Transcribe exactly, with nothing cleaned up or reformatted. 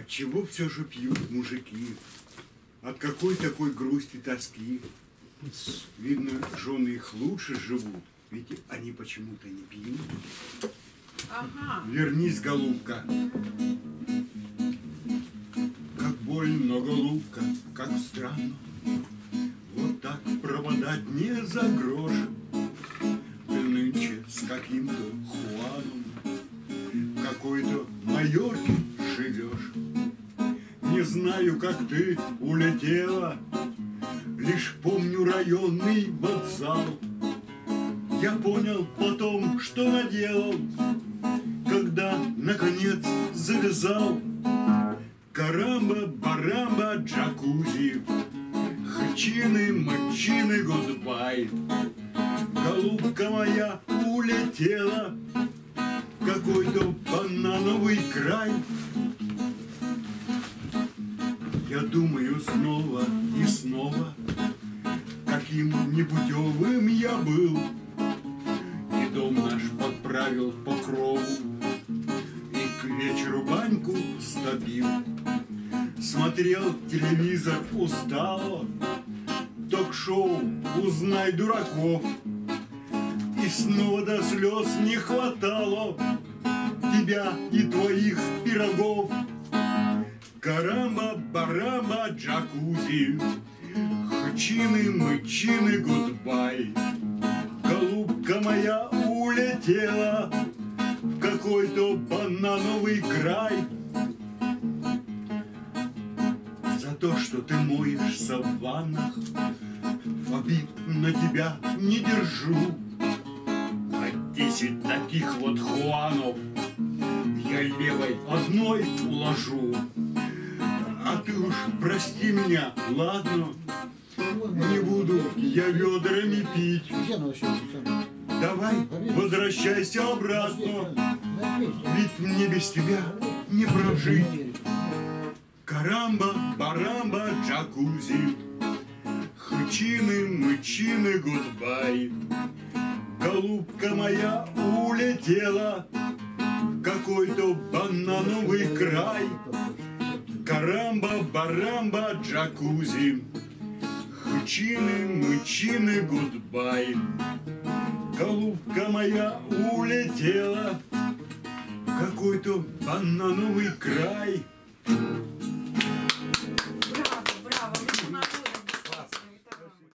Отчего все же пьют мужики? От какой такой грусти, тоски? Видно, жены их лучше живут, ведь они почему-то не пьют. Ага. Вернись, голубка. Как больно, голубка, как странно. Вот так пропадать не за грош. Ты нынче с каким-то Хуаном в какой-то майорке живешь. Не знаю, как ты улетела, лишь помню районный вокзал. Я понял потом, что наделал, когда, наконец, завязал. Карамба, барамба, джакузи, хчины, мочины, гудбай. Голубка моя улетела в какой-то банановый край. Я думаю снова и снова, каким непутевым я был. И дом наш подправил по крову, и к вечеру баньку стопил. Смотрел телевизор устало, ток-шоу «Узнай дураков». И снова до слез не хватало тебя и твоих пирогов. Карамба, барамба, джакузи, хчины, мычины, гудбай. Голубка моя улетела в какой-то банановый край. За то, что ты моешься в ваннах, обид на тебя не держу. А десять таких вот Хуанов я левой одной уложу. А ты уж прости меня, ладно? Не буду я ведрами пить. Давай возвращайся обратно, ведь мне без тебя не прожить. Карамба, барамба, джакузи, хчины, мычины, гудбай. Голубка моя улетела в какой-то банановый край. Карамба, барамба, джакузи, хчины, мычины, гудбай. Голубка моя улетела в какой-то банановый край.